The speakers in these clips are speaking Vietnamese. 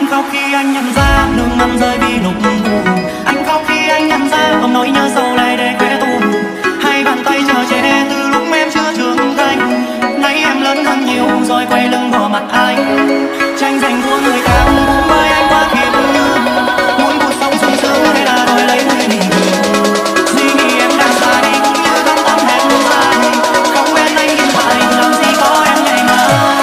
khóc khi anh nhận ra nước mắt rơi vì lúc buồn. Anh khóc khi anh nhận ra ôm nỗi nhớ sâu lại để quê tù. Hai bàn tay chờ che từ lúc em chưa trưởng thành. Nay em lớn hơn nhiều rồi quay lưng bỏ mặt anh. Tranh giành của người khác cũng bởi anh quá khiếp nhường. Muốn cuộc sống sung sướng hay là đòi lấy người mình thương. Suy nghĩ em đang xa đi cũng như con tắm hết dài. Không bên anh hiện tại làm gì có em ngày mai.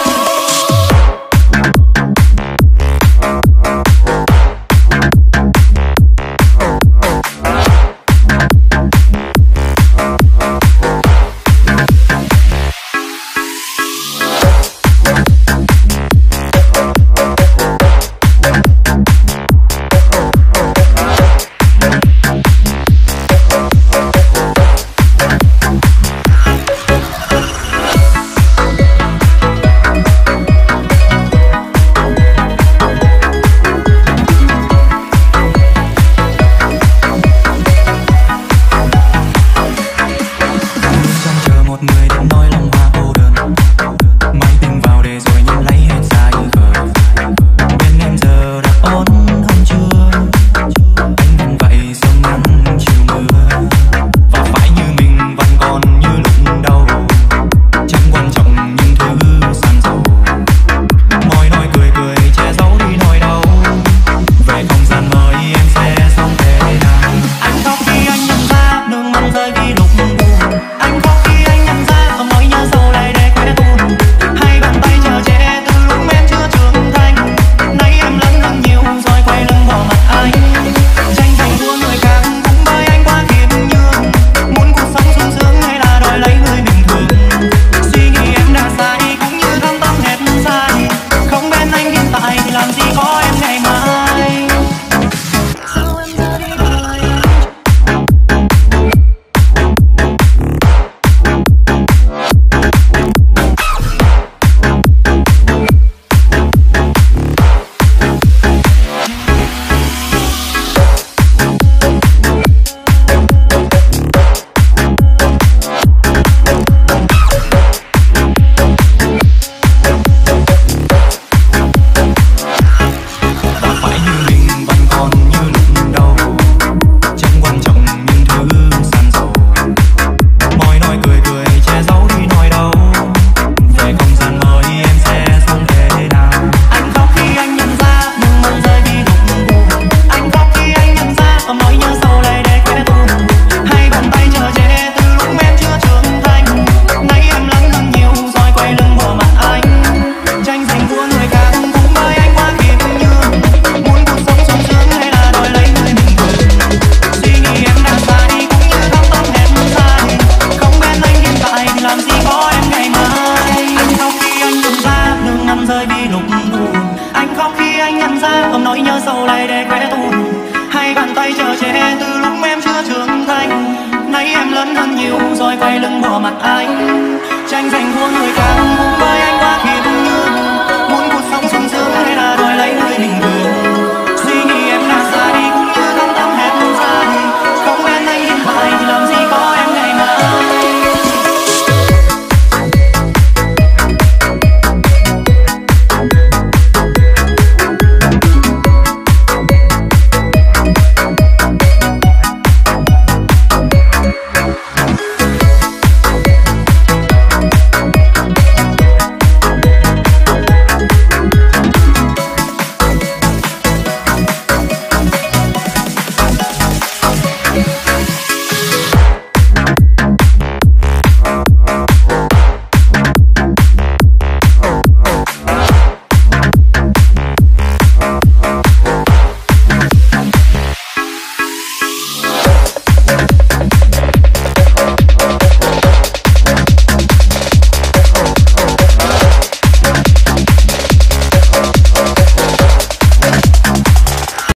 Ôm nỗi nhớ sâu lại để quê tù. Hai bàn tay chờ che từ lúc em chưa trưởng thành. Nay em lớn hơn nhiều rồi quay lưng bỏ mặt anh. Tranh giành của người khác cũng bởi anh quá khiếp.